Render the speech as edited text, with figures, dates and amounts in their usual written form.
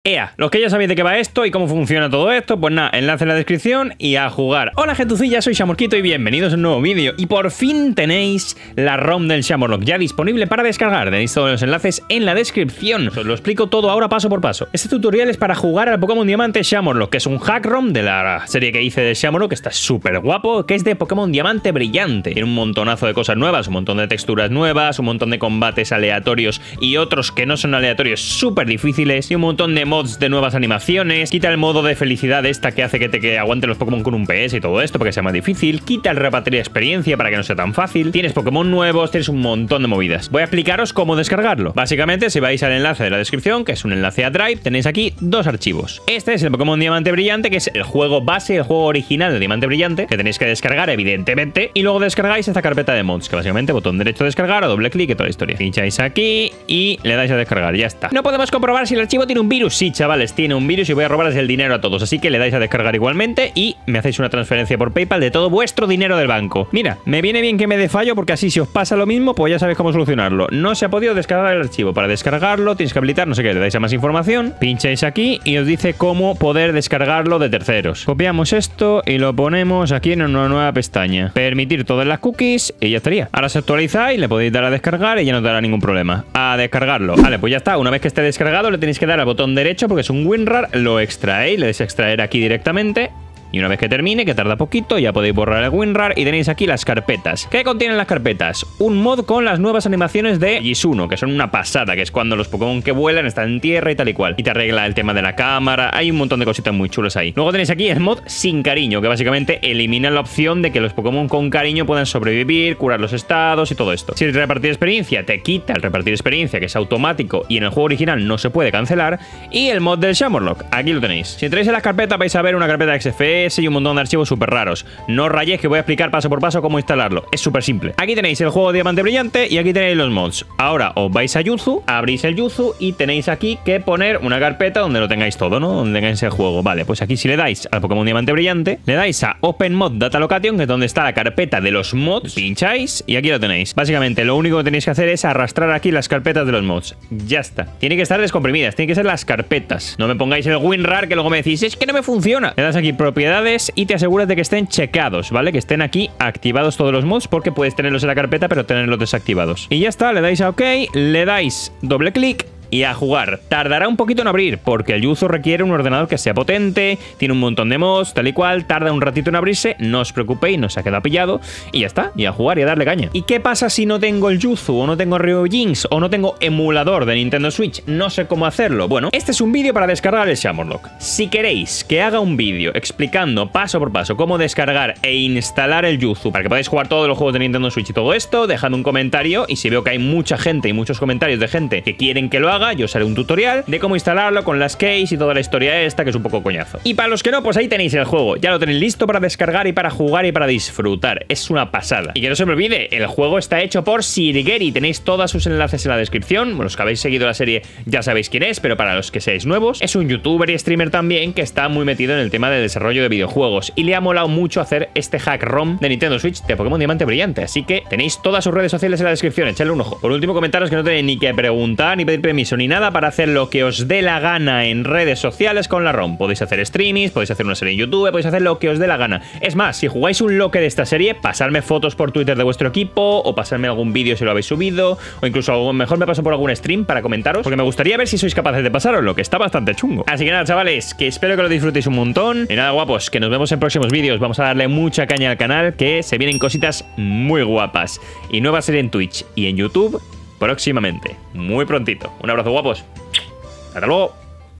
¡Ea! Los que ya sabéis de qué va esto y cómo funciona todo esto, pues nada, enlace en la descripción y a jugar. Hola gentucilla, soy Shamorquito y bienvenidos a un nuevo vídeo. Y por fin tenéis la ROM del Shamorlock ya disponible para descargar. Tenéis todos los enlaces en la descripción. Os lo explico todo ahora paso por paso. Este tutorial es para jugar al Pokémon Diamante Shamorlock, que es un hack ROM de la serie que hice de Shamorlock, que está súper guapo, que es de Pokémon Diamante Brillante. Tiene un montonazo de cosas nuevas, un montón de texturas nuevas, un montón de combates aleatorios y otros que no son aleatorios súper difíciles, y un montón de mods de nuevas animaciones. Quita el modo de felicidad esta que hace que aguante los Pokémon con un PS y todo esto para que sea más difícil. Quita el repartir experiencia para que no sea tan fácil. Tienes Pokémon nuevos, tienes un montón de movidas. Voy a explicaros cómo descargarlo. Básicamente, si vais al enlace de la descripción, que es un enlace a Drive, tenéis aquí dos archivos. Este es el Pokémon Diamante Brillante, que es el juego base, el juego original de Diamante Brillante, que tenéis que descargar evidentemente, y luego descargáis esta carpeta de mods, que básicamente botón derecho descargar o doble clic y toda la historia. Pincháis aquí y le dais a descargar, ya está. No podemos comprobar si el archivo tiene un virus. Sí, chavales, tiene un virus y voy a robarles el dinero a todos, así que le dais a descargar igualmente y me hacéis una transferencia por PayPal de todo vuestro dinero del banco. Mira, me viene bien que me dé fallo porque así si os pasa lo mismo, pues ya sabéis cómo solucionarlo. No se ha podido descargar el archivo. Para descargarlo tienes que habilitar, no sé qué, le dais a más información, pincháis aquí y os dice cómo poder descargarlo de terceros. Copiamos esto y lo ponemos aquí en una nueva pestaña. Permitir todas las cookies y ya estaría. Ahora se actualiza y le podéis dar a descargar y ya no te dará ningún problema. A descargarlo. Vale, pues ya está. Una vez que esté descargado le tenéis que dar al botón derecho porque es un WinRAR, lo extraéis, le dais a extraer aquí directamente. Y una vez que termine, que tarda poquito, ya podéis borrar el WinRAR y tenéis aquí las carpetas. ¿Qué contienen las carpetas? Un mod con las nuevas animaciones de Gisuno, que son una pasada, que es cuando los Pokémon que vuelan están en tierra y tal y cual. Y te arregla el tema de la cámara, hay un montón de cositas muy chulas ahí. Luego tenéis aquí el mod sin cariño, que básicamente elimina la opción de que los Pokémon con cariño puedan sobrevivir, curar los estados y todo esto. Si el repartir experiencia te quita el repartir experiencia, que es automático y en el juego original no se puede cancelar. Y el mod del Shamorlock, aquí lo tenéis. Si entráis en las carpetas vais a ver una carpeta de XFS y un montón de archivos súper raros. No rayéis que voy a explicar paso por paso cómo instalarlo. Es súper simple. Aquí tenéis el juego Diamante Brillante y aquí tenéis los mods. Ahora os vais a Yuzu, abrís el Yuzu y tenéis aquí que poner una carpeta donde lo tengáis todo, ¿no? Donde tengáis el juego. Vale, pues aquí si le dais al Pokémon Diamante Brillante, le dais a Open Mod Data Location, que es donde está la carpeta de los mods, pincháis y aquí lo tenéis. Básicamente lo único que tenéis que hacer es arrastrar aquí las carpetas de los mods. Ya está. Tiene que estar descomprimidas, tienen que ser las carpetas. No me pongáis el WinRAR que luego me decís, es que no me funciona. Le das aquí propiedades y te aseguras de que estén checados, ¿vale? Que estén aquí activados todos los mods, porque puedes tenerlos en la carpeta pero tenerlos desactivados. Y ya está, le dais a OK, le dais doble clic y a jugar. Tardará un poquito en abrir porque el Yuzu requiere un ordenador que sea potente, tiene un montón de mods, tal y cual, tarda un ratito en abrirse, no os preocupéis, no se ha quedado pillado y ya está, y a jugar y a darle caña. ¿Y qué pasa si no tengo el Yuzu o no tengo Ryujinx o no tengo emulador de Nintendo Switch? No sé cómo hacerlo. Bueno, este es un vídeo para descargar el Shamorlock. Si queréis que haga un vídeo explicando paso por paso cómo descargar e instalar el Yuzu para que podáis jugar todos los juegos de Nintendo Switch y todo esto, dejadme un comentario y si veo que hay mucha gente y muchos comentarios de gente que quieren que lo haga, yo os haré un tutorial de cómo instalarlo con las keys y toda la historia esta, que es un poco coñazo. Y para los que no, pues ahí tenéis el juego. Ya lo tenéis listo para descargar y para jugar y para disfrutar. Es una pasada. Y que no se me olvide, el juego está hecho por Sirigeri. Tenéis todos sus enlaces en la descripción. Bueno, los que habéis seguido la serie ya sabéis quién es, pero para los que seáis nuevos, es un youtuber y streamer también que está muy metido en el tema del desarrollo de videojuegos. Y le ha molado mucho hacer este hack ROM de Nintendo Switch de Pokémon Diamante Brillante. Así que tenéis todas sus redes sociales en la descripción. Echadle un ojo. Por último, comentaros que no tenéis ni que preguntar ni pedir permiso ni nada para hacer lo que os dé la gana en redes sociales con la ROM. Podéis hacer streamings, podéis hacer una serie en YouTube, podéis hacer lo que os dé la gana. Es más, si jugáis un loque de esta serie, pasarme fotos por Twitter de vuestro equipo o pasarme algún vídeo si lo habéis subido, o incluso a lo mejor me paso por algún stream para comentaros, porque me gustaría ver si sois capaces de pasaroslo, que está bastante chungo. Así que nada, chavales, que espero que lo disfrutéis un montón. Y nada, guapos, que nos vemos en próximos vídeos. Vamos a darle mucha caña al canal, que se vienen cositas muy guapas. Y nueva serie en Twitch y en YouTube próximamente, muy prontito. Un abrazo, guapos. Hasta luego.